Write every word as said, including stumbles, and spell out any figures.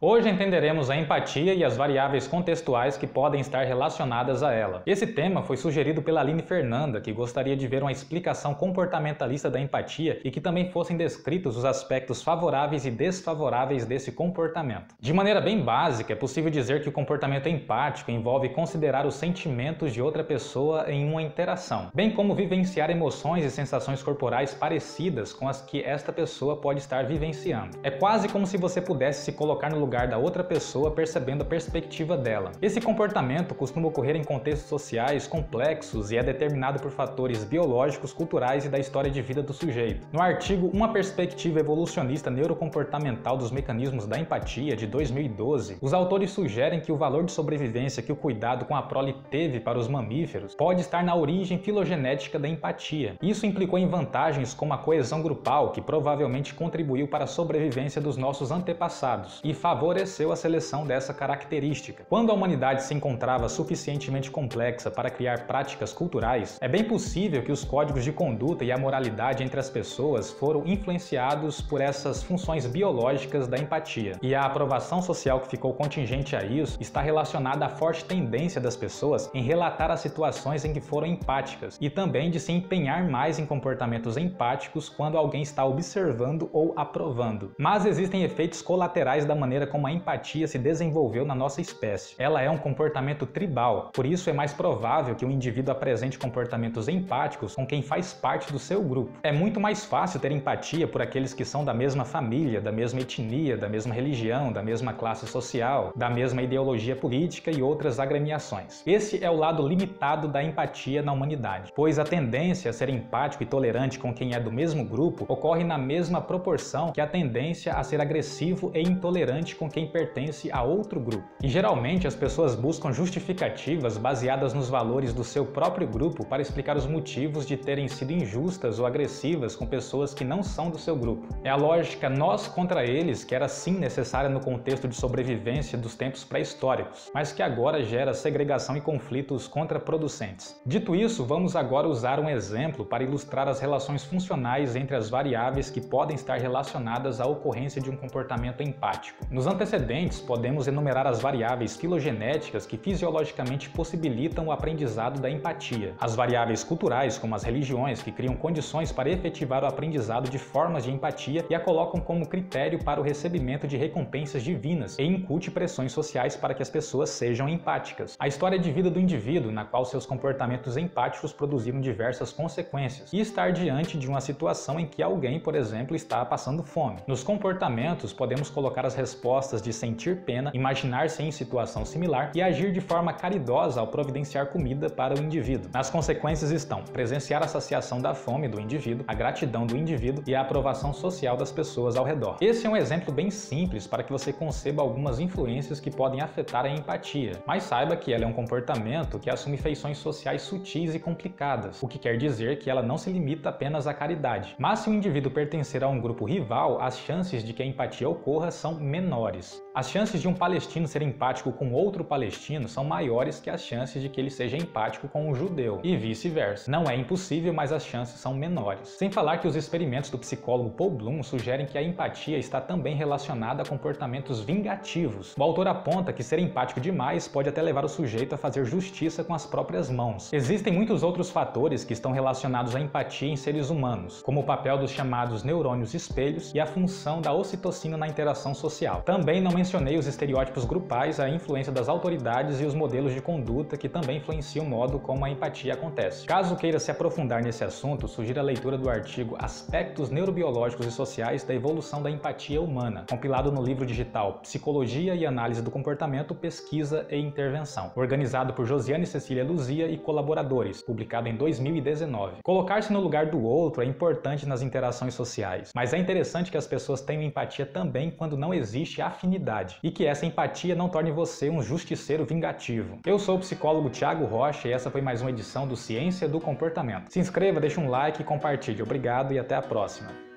Hoje entenderemos a empatia e as variáveis contextuais que podem estar relacionadas a ela. Esse tema foi sugerido pela Aline Fernanda, que gostaria de ver uma explicação comportamentalista da empatia e que também fossem descritos os aspectos favoráveis e desfavoráveis desse comportamento. De maneira bem básica, é possível dizer que o comportamento empático envolve considerar os sentimentos de outra pessoa em uma interação, bem como vivenciar emoções e sensações corporais parecidas com as que esta pessoa pode estar vivenciando. É quase como se você pudesse se colocar no lugar da outra pessoa percebendo a perspectiva dela. Esse comportamento costuma ocorrer em contextos sociais complexos e é determinado por fatores biológicos, culturais e da história de vida do sujeito. No artigo Uma Perspectiva Evolucionista Neurocomportamental dos Mecanismos da Empatia, de dois mil e doze, os autores sugerem que o valor de sobrevivência que o cuidado com a prole teve para os mamíferos pode estar na origem filogenética da empatia. Isso implicou em vantagens como a coesão grupal, que provavelmente contribuiu para a sobrevivência dos nossos antepassados e favoreceu a seleção dessa característica. Quando a humanidade se encontrava suficientemente complexa para criar práticas culturais, é bem possível que os códigos de conduta e a moralidade entre as pessoas foram influenciados por essas funções biológicas da empatia. E a aprovação social que ficou contingente a isso está relacionada à forte tendência das pessoas em relatar as situações em que foram empáticas e também de se empenhar mais em comportamentos empáticos quando alguém está observando ou aprovando. Mas existem efeitos colaterais da maneira como a empatia se desenvolveu na nossa espécie. Ela é um comportamento tribal, por isso é mais provável que o indivíduo apresente comportamentos empáticos com quem faz parte do seu grupo. É muito mais fácil ter empatia por aqueles que são da mesma família, da mesma etnia, da mesma religião, da mesma classe social, da mesma ideologia política e outras agremiações. Esse é o lado limitado da empatia na humanidade, pois a tendência a ser empático e tolerante com quem é do mesmo grupo ocorre na mesma proporção que a tendência a ser agressivo e intolerante com quem pertence a outro grupo. E geralmente as pessoas buscam justificativas baseadas nos valores do seu próprio grupo para explicar os motivos de terem sido injustas ou agressivas com pessoas que não são do seu grupo. É a lógica nós contra eles que era sim necessária no contexto de sobrevivência dos tempos pré-históricos, mas que agora gera segregação e conflitos contraproducentes. Dito isso, vamos agora usar um exemplo para ilustrar as relações funcionais entre as variáveis que podem estar relacionadas à ocorrência de um comportamento empático. Nos antecedentes, podemos enumerar as variáveis filogenéticas que fisiologicamente possibilitam o aprendizado da empatia, as variáveis culturais, como as religiões, que criam condições para efetivar o aprendizado de formas de empatia e a colocam como critério para o recebimento de recompensas divinas e incute pressões sociais para que as pessoas sejam empáticas. A história de vida do indivíduo, na qual seus comportamentos empáticos produziram diversas consequências, e estar diante de uma situação em que alguém, por exemplo, está passando fome. Nos comportamentos, podemos colocar as respostas de sentir pena, imaginar-se em situação similar e agir de forma caridosa ao providenciar comida para o indivíduo. Nas consequências estão presenciar a saciação da fome do indivíduo, a gratidão do indivíduo e a aprovação social das pessoas ao redor. Esse é um exemplo bem simples para que você conceba algumas influências que podem afetar a empatia, mas saiba que ela é um comportamento que assume feições sociais sutis e complicadas, o que quer dizer que ela não se limita apenas à caridade. Mas se o indivíduo pertencer a um grupo rival, as chances de que a empatia ocorra são menores. As chances de um palestino ser empático com outro palestino são maiores que as chances de que ele seja empático com um judeu, e vice-versa. Não é impossível, mas as chances são menores. Sem falar que os experimentos do psicólogo Paul Bloom sugerem que a empatia está também relacionada a comportamentos vingativos. O autor aponta que ser empático demais pode até levar o sujeito a fazer justiça com as próprias mãos. Existem muitos outros fatores que estão relacionados à empatia em seres humanos, como o papel dos chamados neurônios espelhos e a função da ocitocina na interação social. Também não mencionei os estereótipos grupais, a influência das autoridades e os modelos de conduta que também influenciam o modo como a empatia acontece. Caso queira se aprofundar nesse assunto, sugiro a leitura do artigo Aspectos Neurobiológicos e Sociais da Evolução da Empatia Humana, compilado no livro digital Psicologia e Análise do Comportamento, Pesquisa e Intervenção, organizado por Josiane Cecília Luzia e colaboradores, publicado em dois mil e dezenove. Colocar-se no lugar do outro é importante nas interações sociais, mas é interessante que as pessoas tenham empatia também quando não existe afinidade, e que essa empatia não torne você um justiceiro vingativo. Eu sou o psicólogo Thiago Rocha e essa foi mais uma edição do Ciência do Comportamento. Se inscreva, deixe um like e compartilhe. Obrigado e até a próxima.